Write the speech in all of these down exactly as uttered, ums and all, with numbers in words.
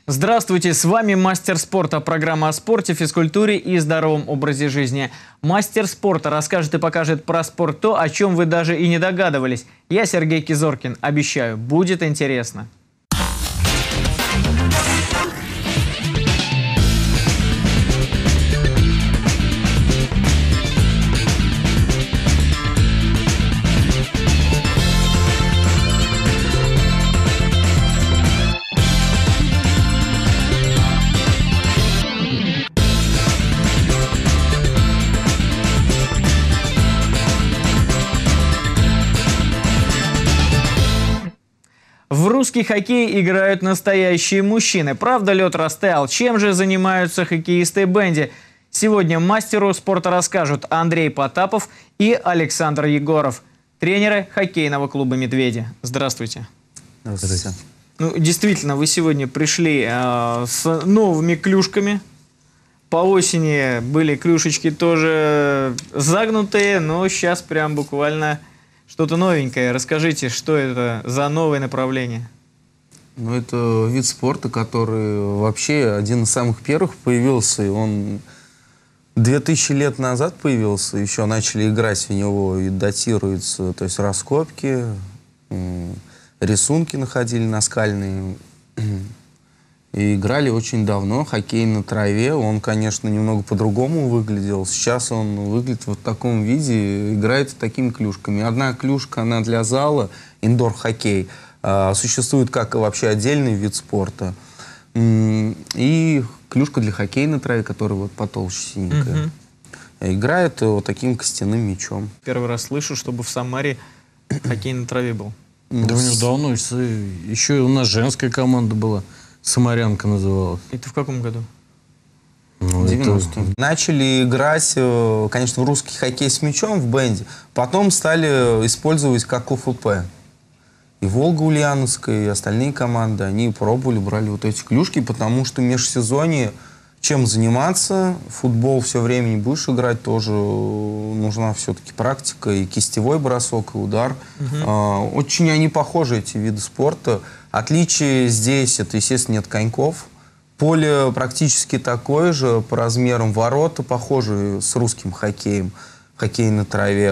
Здравствуйте, с вами Мастер спорта, программа о спорте, физкультуре и здоровом образе жизни. Мастер спорта расскажет и покажет про спорт то, о чем вы даже и не догадывались. Я Сергей Кизоркин, обещаю, будет интересно. В русский хоккей играют настоящие мужчины. Правда, лед растаял. Чем же занимаются хоккеисты Бенди? Сегодня мастеру спорта расскажут Андрей Потапов и Александр Егоров, тренеры хоккейного клуба «Медведи». Здравствуйте. Здравствуйте. Ну, действительно, вы сегодня пришли э, с новыми клюшками. По осени были клюшечки тоже загнутые, но сейчас прям буквально... Что-то новенькое. Расскажите, что это за новое направление? Ну, это вид спорта, который вообще один из самых первых появился. И он две тысячи лет назад появился. Еще начали играть в него и датируются. То есть раскопки, рисунки находили наскальные. И играли очень давно. Хоккей на траве. Он, конечно, немного по-другому выглядел. Сейчас он выглядит вот в таком виде. Играет такими клюшками. Одна клюшка, она для зала, индор-хоккей. А, существует как вообще отдельный вид спорта. И клюшка для хоккея на траве, которая вот потолще синенькая. Угу. Играет вот таким костяным мячом. Первый раз слышу, чтобы в Самаре хоккей на траве был. Да у него давно. Еще у нас женская команда была. Самарянка называлась. Это в каком году? Ну, девяностые. Это... Начали играть, конечно, в русский хоккей с мячом в Бенди. Потом стали использовать как ОФП. И Волга Ульяновская, и остальные команды, они пробовали, брали вот эти клюшки, потому что в межсезонье чем заниматься? Футбол все время не будешь играть, тоже нужна все-таки практика, и кистевой бросок, и удар. Угу. Очень они похожи, эти виды спорта. Отличие здесь, это, естественно, нет коньков. Поле практически такое же, по размерам ворота, похожие с русским хоккеем, хоккей на траве.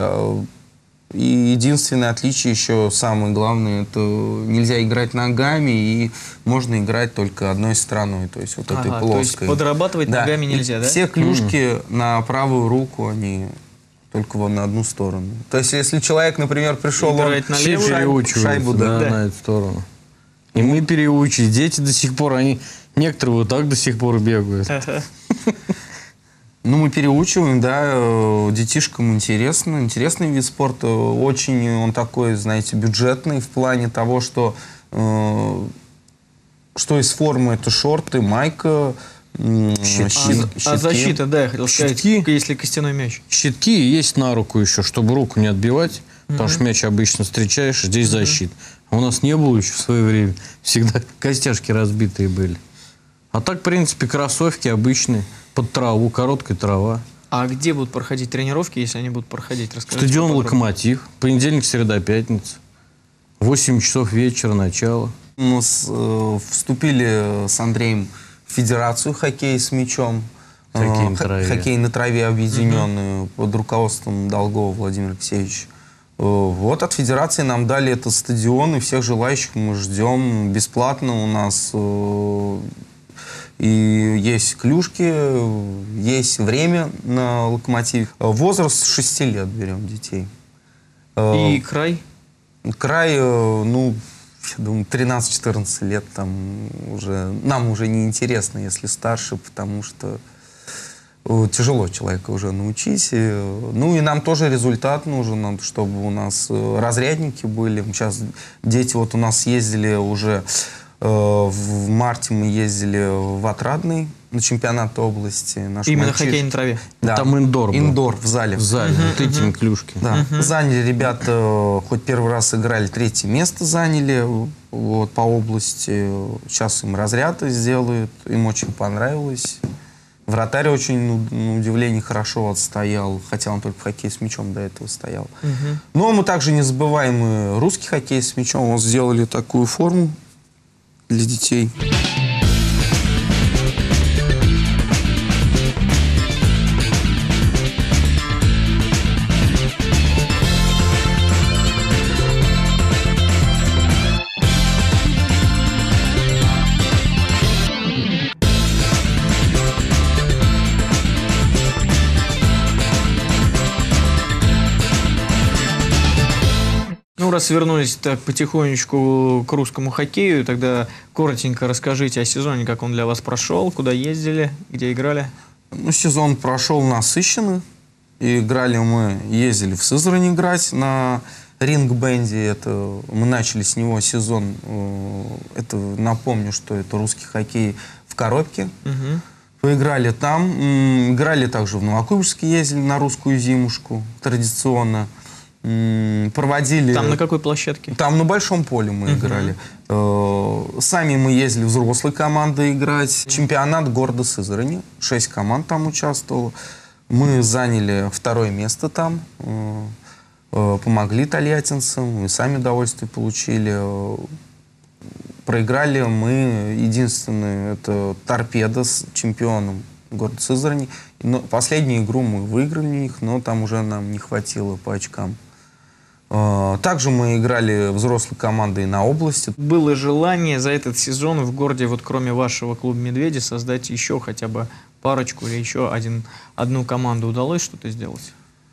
И единственное отличие еще, самое главное, это нельзя играть ногами, и можно играть только одной стороной, то есть вот ага, этой плоской. То есть подрабатывать да. ногами нельзя, и да? Все клюшки mm. на правую руку, они только вон на одну сторону. То есть если человек, например, пришел, играть он на левую шайбу, шайбу да, да, на эту сторону. И мы переучились, дети до сих пор, они некоторые вот так до сих пор бегают. Ага. Ну, мы переучиваем, да, детишкам интересно. Интересный вид спорта. Очень он такой, знаете, бюджетный в плане того, что, э, что из формы это шорты, майка, э, щит, щит, а, щитки. А защита, да, я хотел сказать, щитки, если костяной мяч. Щитки есть на руку еще, чтобы руку не отбивать, потому что мяч обычно встречаешь, здесь защит. А у нас не было еще в свое время. Всегда костяшки разбитые были. А так, в принципе, кроссовки обычные. Под траву, короткая трава. А где будут проходить тренировки, если они будут проходить? Расскажите. Стадион «Локомотив». Понедельник, среда, пятница. восемь часов вечера, начало. Мы с, э, вступили с Андреем в Федерацию хоккея с мячом. Хоккей на траве. Хоккей на траве объединенную угу. под руководством Долгова Владимира Алексеевича. Вот от Федерации нам дали этот стадион, и всех желающих мы ждем бесплатно. У нас э, и есть клюшки, есть время на Локомотиве. Возраст с шести лет берем детей. И край? Край, ну, я думаю, тринадцать-четырнадцать лет там уже, нам уже не интересно, если старше, потому что тяжело человека уже научить. Ну и нам тоже результат нужен, чтобы у нас разрядники были. Сейчас дети вот у нас ездили уже, в марте мы ездили в Отрадный на чемпионат области. Наш Именно мальчиш... хоккей на траве? Да. Там индор был. Индор в зале. В зале, uh-huh, вот этими uh-huh. клюшки. Да. Uh-huh. Заняли ребята, хоть первый раз играли, третье место заняли вот, по области. Сейчас им разряды сделают, им очень понравилось. Вратарь очень, ну, на удивление, хорошо отстоял, хотя он только в хоккей с мячом до этого стоял. Uh-huh. Но мы также не забываем и русский хоккей с мячом. Вот сделали такую форму для детей. раз вернулись так потихонечку к русскому хоккею, тогда коротенько расскажите о сезоне, как он для вас прошел, куда ездили, где играли. Ну, сезон прошел насыщенный. И играли мы, ездили в Сызрань играть на ринг-бенде. Это, мы начали с него сезон. Это, напомню, что это русский хоккей в коробке. Угу. Поиграли там. Играли также в Новокуйбышевске, ездили на русскую зимушку традиционно. Проводили... Там на какой площадке? Там на большом поле мы uh-huh. играли. Сами мы ездили взрослой командой играть. Чемпионат города Сызрани. Шесть команд там участвовало. Мы заняли второе место там. Помогли тольяттинцам. Мы сами удовольствие получили. Проиграли мы единственное, это Торпедо с чемпионом города Сызрани. Но последнюю игру мы выиграли их, но там уже нам не хватило по очкам. Также мы играли взрослой командой на области. Было желание за этот сезон в городе, вот кроме вашего клуба «Медведи», создать еще хотя бы парочку или еще один, одну команду? Удалось что-то сделать?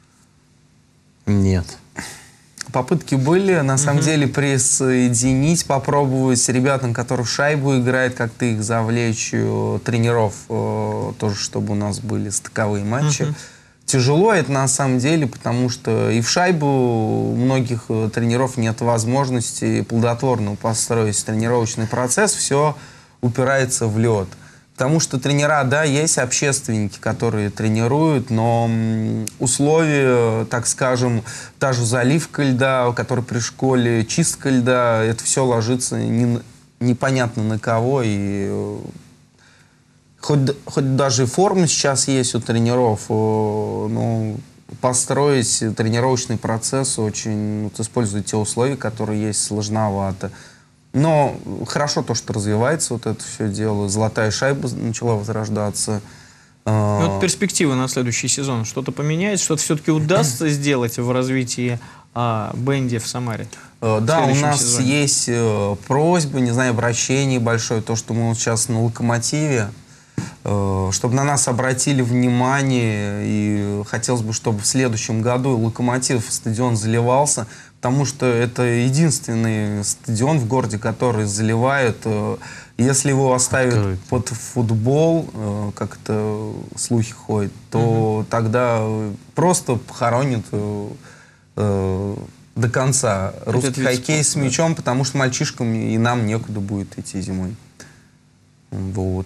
Нет. Попытки были, на самом uh-huh. деле, присоединить, попробовать ребятам, которые в шайбу играют, как-то их завлечь, тренеров, тоже, чтобы у нас были стыковые матчи. Uh-huh. Тяжело это на самом деле, потому что и в шайбу у многих тренеров нет возможности плодотворно построить тренировочный процесс, все упирается в лед. Потому что тренера, да, есть общественники, которые тренируют, но условия, так скажем, та же заливка льда, которая при школе, чистка льда, это все ложится не, непонятно на кого. И хоть, хоть даже форма сейчас есть у тренеров, но построить тренировочный процесс очень, вот, используя те условия, которые есть, сложновато. Но хорошо то, что развивается вот это все дело. Золотая шайба начала возрождаться. Ну, вот перспективы на следующий сезон. Что-то поменяется? Что-то все-таки удастся сделать в развитии а, бенди в Самаре? Да, у нас сезоне? есть просьба, не знаю, обращение большое. То, что мы вот сейчас на «Локомотиве», чтобы на нас обратили внимание. И хотелось бы, чтобы в следующем году «Локомотив» стадион заливался. Потому что это единственный стадион в городе, который заливает. Если его оставят Открыть. под футбол, как-то слухи ходят, то угу. тогда просто похоронят э, до конца русский хоккей с мячом, потому что мальчишкам и нам некуда будет идти зимой. Вот.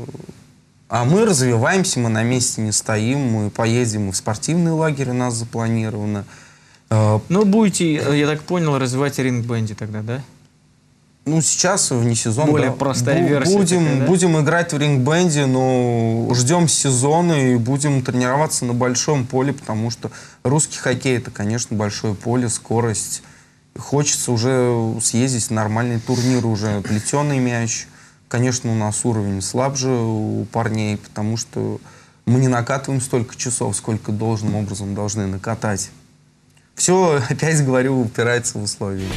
А мы развиваемся, мы на месте не стоим, мы поедем в спортивный лагерь, у нас запланировано. Ну, будете, я так понял, развивать ринг-бенди тогда, да? Ну, сейчас вне сезона. Более да, простая версия. Будем, такая, да? будем играть в ринг-бенде, но ждем сезона и будем тренироваться на большом поле, потому что русский хоккей — это, конечно, большое поле, скорость. Хочется уже съездить на нормальный турнир, уже плетеный мяч. Конечно, у нас уровень слабже у парней, потому что мы не накатываем столько часов, сколько должным образом должны накатать. Все, опять говорю, упирается в условия.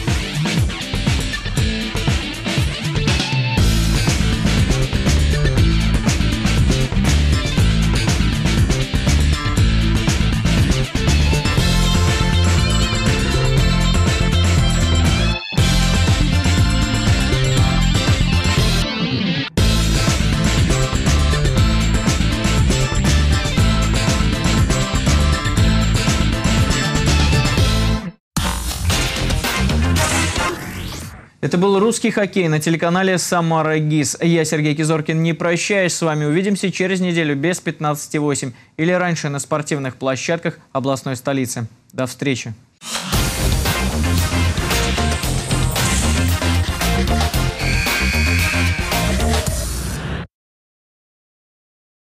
Это был русский хоккей на телеканале «Самара ГИС». Я, Сергей Кизоркин, не прощаюсь с вами. Увидимся через неделю без пятнадцати восемь или раньше на спортивных площадках областной столицы. До встречи.